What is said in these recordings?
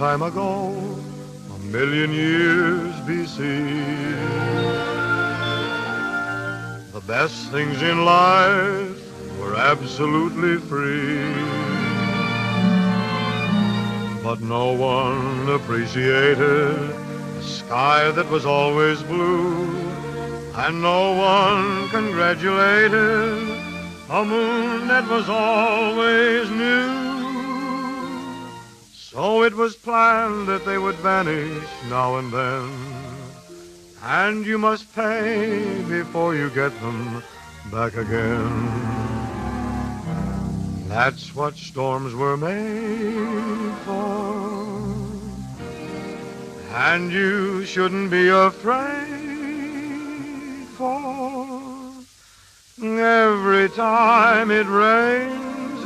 time ago, a million years BC. The best things in life were absolutely free, but no one appreciated the sky that was always blue, and no one congratulated a moon that was always new. So it was planned that they would vanish now and then, and you must pay before you get them back again. That's what storms were made for, and you shouldn't be afraid, for every time it rains,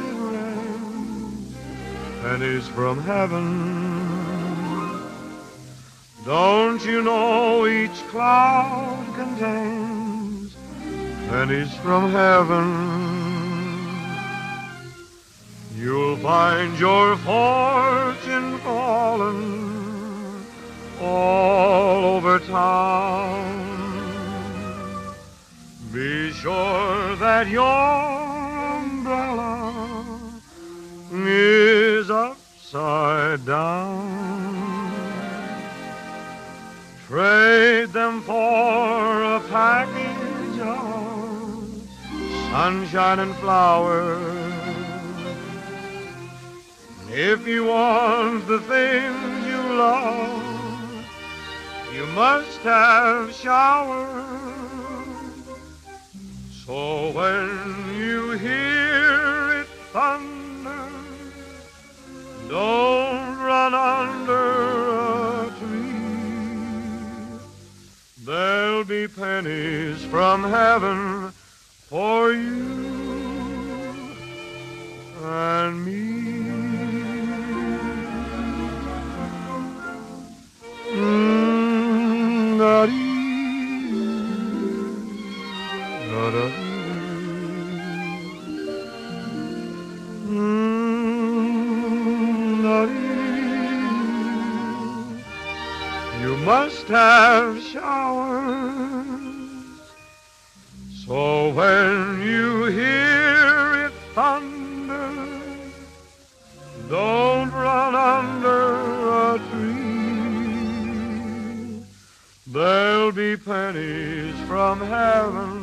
pennies from heaven. Don't you know each cloud contains pennies from heaven? You'll find your fortune fallen all over town. Be sure that your umbrella is upside down. Trade them for a package of sunshine and flowers. If you want the things you love, you must have showers. So when you hear it thunder, don't run under a tree. There'll be pennies from heaven for you and me. You must have showers, so when you hear it thunder, don't run under a tree. There'll be pennies from heaven